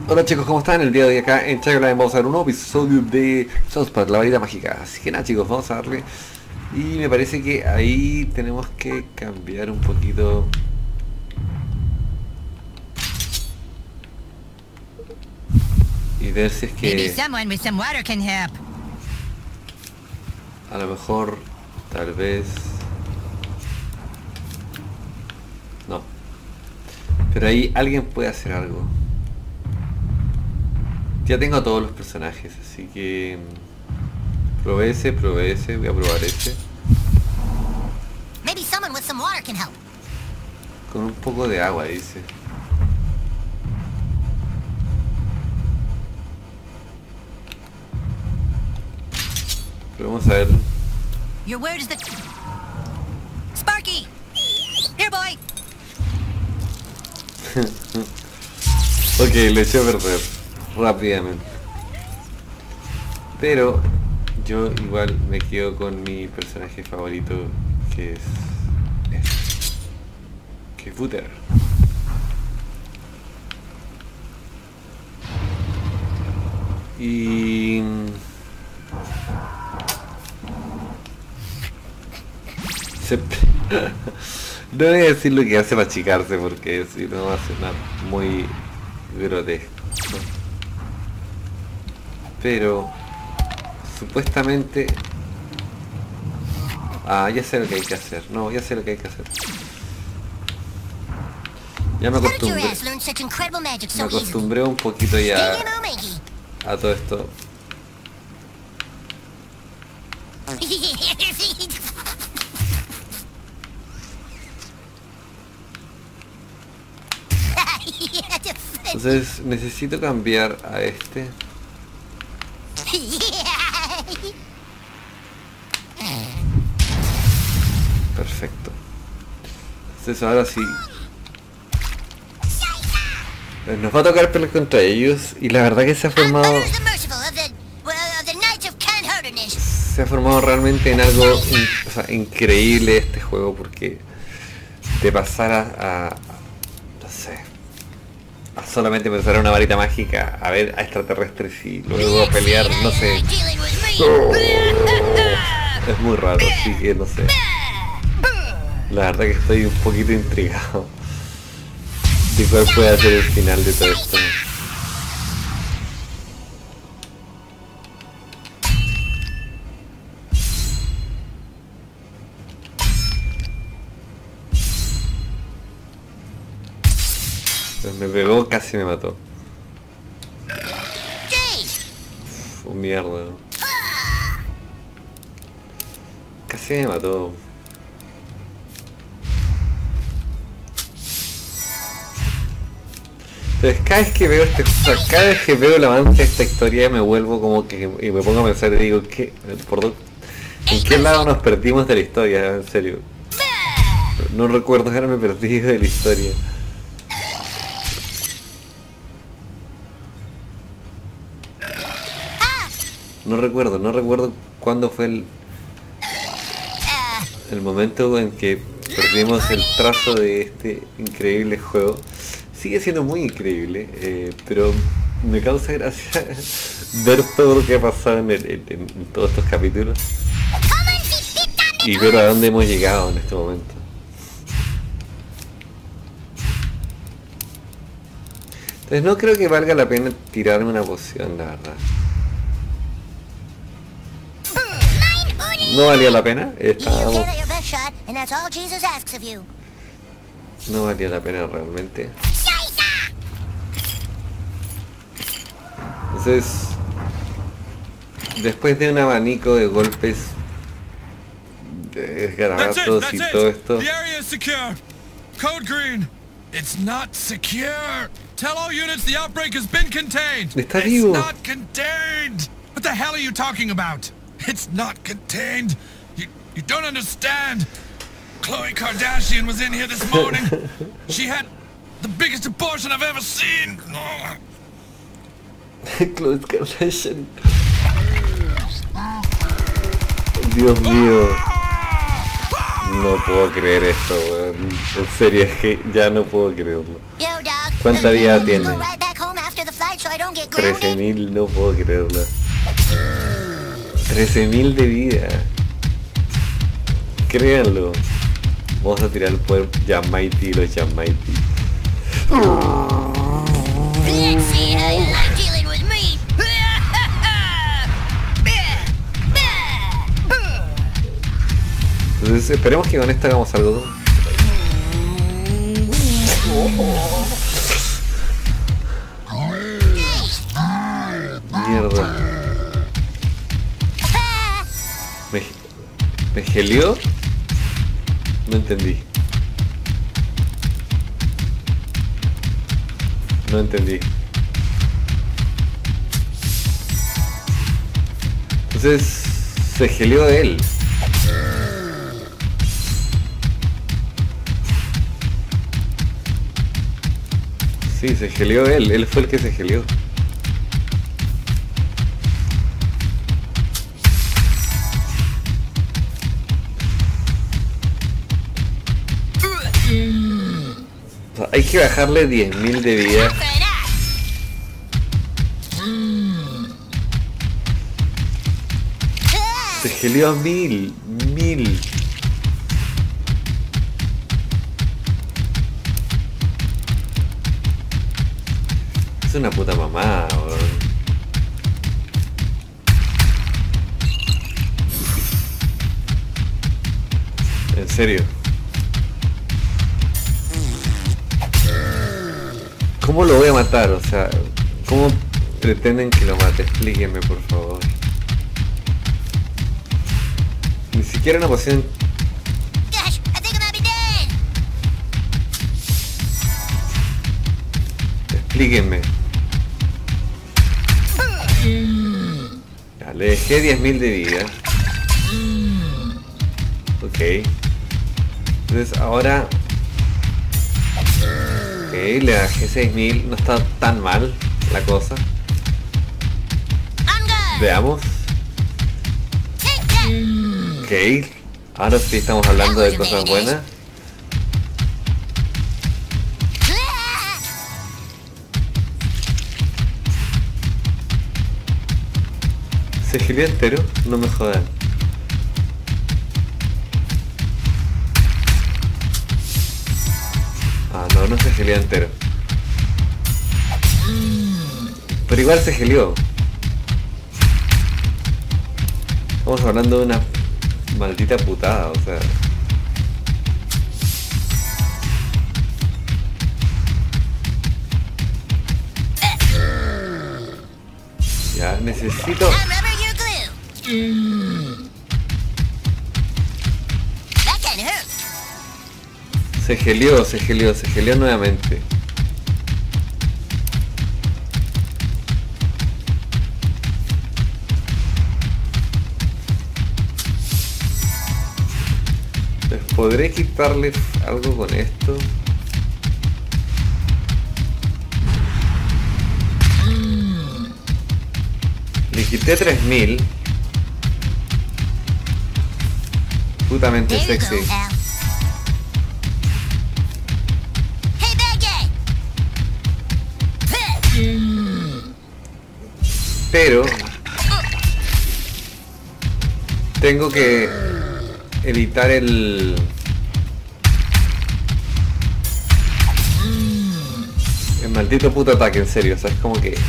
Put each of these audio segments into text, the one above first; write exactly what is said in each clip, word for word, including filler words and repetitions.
Hola chicos, ¿cómo están? El día de hoy acá en Chaco Live vamos a ver un nuevo episodio de South Park, la varita mágica. Así que nada chicos, vamos a darle. Y me parece que ahí tenemos que cambiar un poquito. Y ver si es que a lo mejor, tal vez... No. Pero ahí alguien puede hacer algo. Ya tengo a todos los personajes, así que... Probé ese, probé ese, voy a probar ese. Con un poco de agua, dice. Pero vamos a ver. Your word is the Sparky. Here, boy. Ok, le eché a perder rápidamente. Pero yo igual me quedo con mi personaje favorito, que es este, que es Butter. Y se... no voy a decir lo que hace para achicarse porque si no va a sonar muy grotesco. Pero supuestamente... Ah, ya sé lo que hay que hacer. No, ya sé lo que hay que hacer. Ya me acostumbré. Me acostumbré un poquito ya a todo esto. Entonces necesito cambiar a este. Perfecto. Entonces ahora sí. Nos va a tocar pelear contra ellos y la verdad que se ha formado... Se ha formado realmente en algo in, o sea, increíble este juego, porque de pasar a, a... no sé... a solamente pensar en una varita mágica, a ver a extraterrestres y luego a pelear, no sé... Oh, es muy raro, así que no sé. La verdad que estoy un poquito intrigado de cuál puede ser el final de todo esto. Pues me pegó, casi me mató. Uf, un mierda. Casi me mató. Entonces cada vez que veo este, o sea, cada vez que veo el avance de esta historia me vuelvo como que y me pongo a pensar y digo ¿qué? ¿Por dónde? ¿En qué lado nos perdimos de la historia? En serio. No recuerdo haberme perdido de la historia. No recuerdo, no recuerdo cuándo fue el el momento en que perdimos el trazo de este increíble juego. Sigue siendo muy increíble, eh, pero me causa gracia ver todo lo que ha pasado en, el, en, en todos estos capítulos y ver a dónde hemos llegado en este momento. Entonces no creo que valga la pena tirarme una poción, la verdad. No valía la pena, estábamos... No valía la pena realmente. Entonces, después de un abanico de golpes, de garabatos y todo esto. Code green. It's not secure. Tell all units the outbreak has been contained. Está vivo. It's not contained. What the hell are you talking about? It's not contained. You you don't understand. Khloe Kardashian was in here this morning. She had the biggest abortion I've ever seen. Khloe Kardashian. Dios mío. No puedo creer esto, weón. En serio, es que ya no puedo creerlo. ¿Cuánta vida tiene? so I don't get trece grounded? mil, no puedo creerlo. trece mil de vida. Créanlo. Vamos a tirar el poder Yamaiti y los Yamaiti. Let's see how you like dealing with me. Entonces esperemos que con esta hagamos algo. Mierda. ¿Me, me gelió? No entendí. No entendí. Entonces se gelió él. Sí, se gelió él. Él fue el que se gelió. O sea, hay que bajarle diez mil de vida. Se gelió a mil, mil. Es una puta mamada, weón. En serio. ¿Cómo lo voy a matar? O sea, ¿cómo pretenden que lo mate? Explíquenme, por favor. Ni siquiera una poción. Gosh, I think I might be dead. Explíquenme. Ya, le dejé diez mil de vida. Ok. Entonces ahora... Ok, le bajé seis mil. No está tan mal la cosa. I'm good. Veamos. Take that. Ok. Ahora sí estamos hablando de cosas buenas. ¿Se gilió entero? No me jodan. Ah, no, no se gilió entero. Pero igual se gilió. Estamos hablando de una maldita putada, o sea. Ya, necesito... I'm rubber, you're glue. That can hurt. Se gelió, se gelió, se gelió nuevamente. ¿Les podré quitarle algo con esto? Le quité tres mil. Putamente There you sexy. go, Al. Hey, bad guy. Pero tengo que evitar el el maldito puto ataque, en serio. O sea, es como que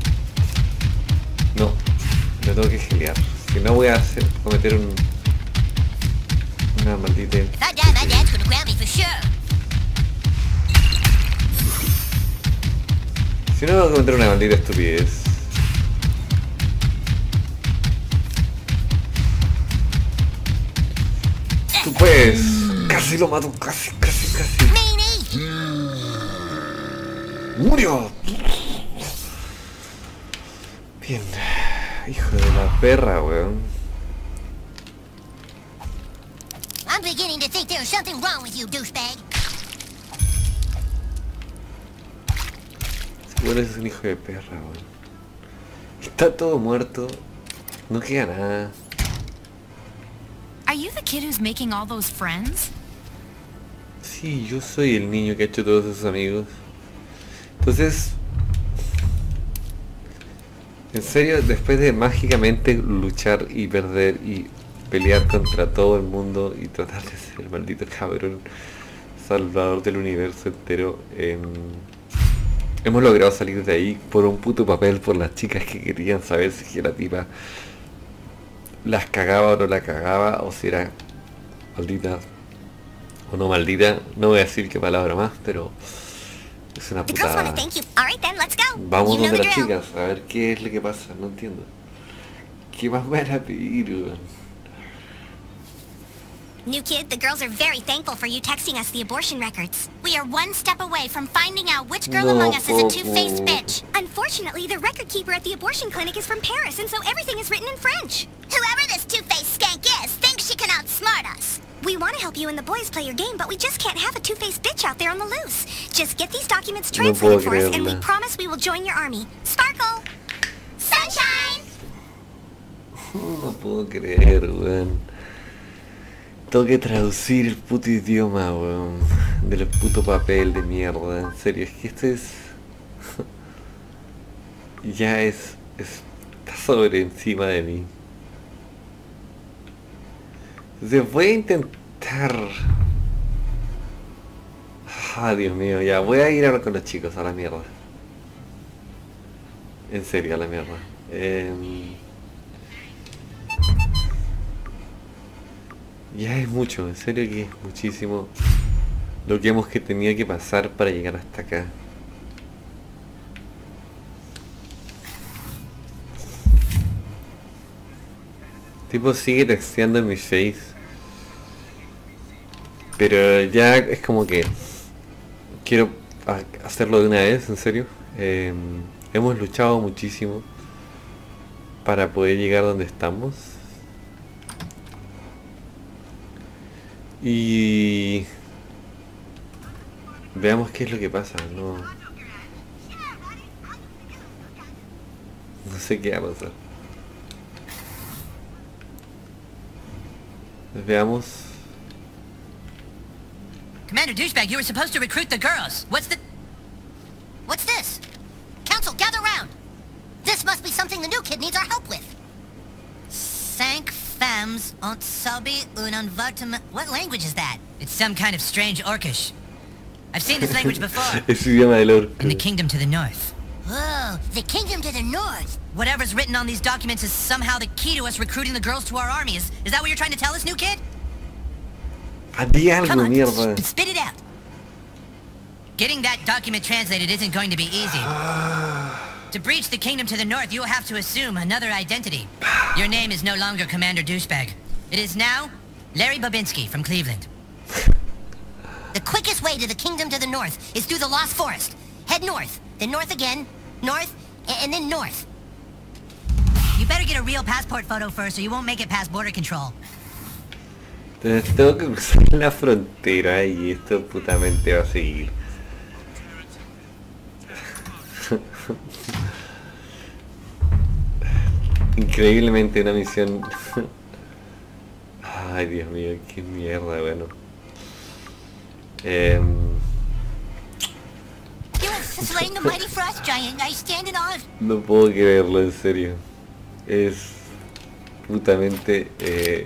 no, me tengo que gelear. Si no voy a hacer, cometer un una maldita... If I die, my dad's gonna grab me for sure. Si no voy a cometer una maldita estupidez. Tú puedes. Casi lo mato, casi, casi, casi. Meanie. ¡Murió! Bien. Hijo de la perra, weón. I'm beginning to think there's something wrong with you, douchebag. Seguro es un hijo de perra, weón. Está todo muerto. No queda nada. Are you the kid who's making all those friends? Sí, yo soy el niño que ha hecho todos esos amigos. Entonces... En serio, después de mágicamente luchar y perder y pelear contra todo el mundo y tratar de ser el maldito cabrón salvador del universo entero, eh, hemos logrado salir de ahí por un puto papel, por las chicas que querían saber si la tipa las cagaba o no la cagaba, o si era maldita o no maldita. No voy a decir qué palabra más, pero es una The girls want to putada. thank you. All right then, let's go. Vamos You know donde the las drill. chicas, a ver qué es lo que pasa, no entiendo. ¿Qué más van a pedir, weón? New kid, the girls are very thankful for you texting us the abortion records. We are one step away from finding out which girl No, among us is a Popo. two-faced bitch. Unfortunately, the record keeper at the abortion clinic is from Paris, and so everything is written in French. Whoever this two-faced skank is thinks she can outsmart us. We want to help you and the boys play your game, but we just can't have a two-faced bitch out there on the loose. Just get these documents No puedo translated for us, and we creerla. promise we will join your army. Sparkle! Sunshine! No puedo creer, weón. Tengo que traducir el puto idioma, weón. Del puto papel de mierda. En serio, es que esto es... ya es... es... está sobre encima de mí. Entonces voy a intentar... Ah, Dios mío, ya. Voy a ir ahora con los chicos, a la mierda. En serio, a la mierda. Eh... Ya es mucho, en serio que es muchísimo lo que hemos que tenido que pasar para llegar hasta acá. Tipo sigue texteando en mi face, pero ya es como que quiero ha- hacerlo de una vez, en serio. Eh, hemos luchado muchísimo para poder llegar donde estamos. Y veamos qué es lo que pasa. No, no sé qué va a pasar. Veamos. Commander Douchebag, you were supposed to recruit the girls. What's the... What's this? Council, gather round. This must be something the new kid needs our help with. Cinq femmes ont subi un envoûtement... What language is that? It's some kind of strange Orcish. I've seen this language before. Es idioma del orco. In the kingdom to the north. Whoa, the kingdom to the north. Whatever's written on these documents is somehow the key to us recruiting the girls to our army. Is, is that what you're trying to tell us, new kid? Ah, di Come algo, on, mierda. s- spit it out. Getting that document translated isn't going to be easy. To breach the kingdom to the north, you will have to assume another identity. Your name is no longer Commander Douchebag. It is now Larry Babinski from Cleveland. The quickest way to the kingdom to the north is through the Lost Forest. Head north, then north again, north, a- and then north. You better get a real passport photo first or you won't make it past border control. Entonces tengo que cruzar la frontera y esto putamente va a seguir. Increíblemente una misión. Ay, Dios mío, qué mierda, bueno. Eh, You have slain the mighty frost giant. I stand in awe of... no puedo creerlo, en serio. Es putamente... Eh,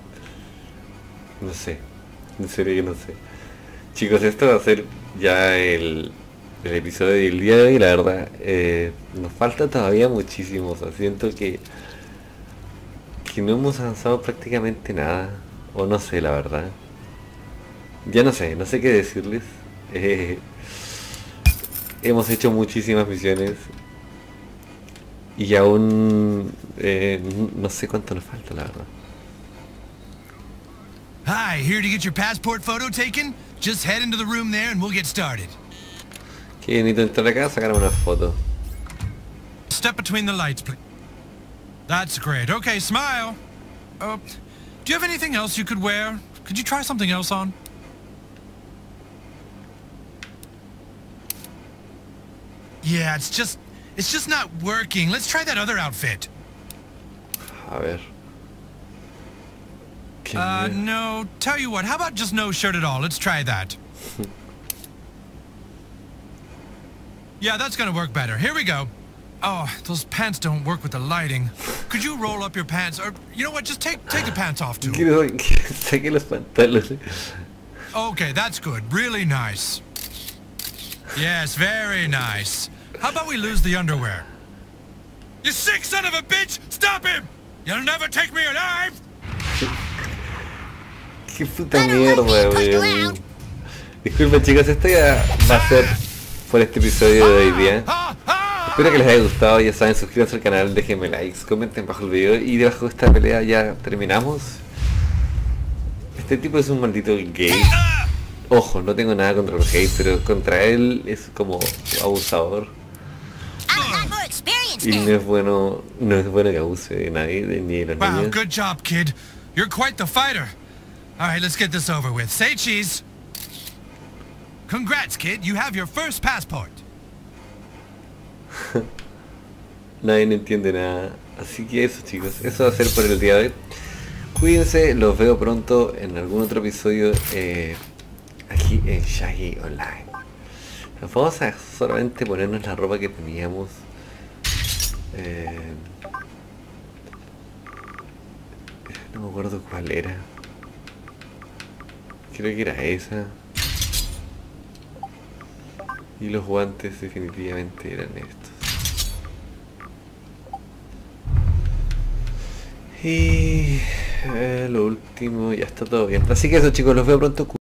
no sé. En serio que no sé. Chicos, esto va a ser ya el, el episodio del día de hoy, la verdad. Eh, nos falta todavía muchísimo. O sea, siento que... que no hemos avanzado prácticamente nada. O no sé, la verdad. Ya no sé, no sé qué decirles. Eh, hemos hecho muchísimas misiones. Y aún... Eh, no sé cuánto nos falta, la verdad. Hi, here to get your passport photo taken? Just head into the room there and we'll get started. Que necesito entrar acá a sacar una foto. Step between the lights, please. That's great. Okay, smile. Uh, do you have anything else you could wear? Could you try something else on? Yeah, it's just... it's just not working. Let's try that other outfit. A ver. Qué Uh, mierda. no. Tell you what, how about just no shirt at all? Let's try that. Yeah, that's gonna work better. Here we go. Oh, those pants don't work with the lighting. Could you roll up your pants, or you know what? Just take take the pants off too. Quiero que saque los pantalones. Okay, that's good. Really nice. Yes, very nice. How about we lose the underwear? You sick son of a bitch! Stop him! You'll never take me alive! Qué puta mierda, weón. Disculpen chicos, esto ya va a ser por este episodio de hoy día. Espero que les haya gustado, ya saben, suscríbanse al canal, déjenme likes, comenten bajo el video y debajo de esta pelea ya terminamos. Este tipo es un maldito gay. Ojo, no tengo nada contra los gays, pero contra él es como abusador. Y no es bueno, no es bueno que abuse de nadie, de, ni de los Wow, niños. good job, kid. You're quite the fighter. All right, let's get this over with. Say cheese. Congrats, kid. You have your first passport. Nadie no entiende nada. Así que eso chicos, eso va a ser por el día de hoy. Cuídense, los veo pronto en algún otro episodio eh, aquí en Shaggy Online. Nos vamos a solamente ponernos la ropa que teníamos. Eh, no me acuerdo cuál era. Creo que era esa. Y los guantes definitivamente eran estos. Y eh, lo último, ya está todo bien. Así que eso chicos, los veo pronto.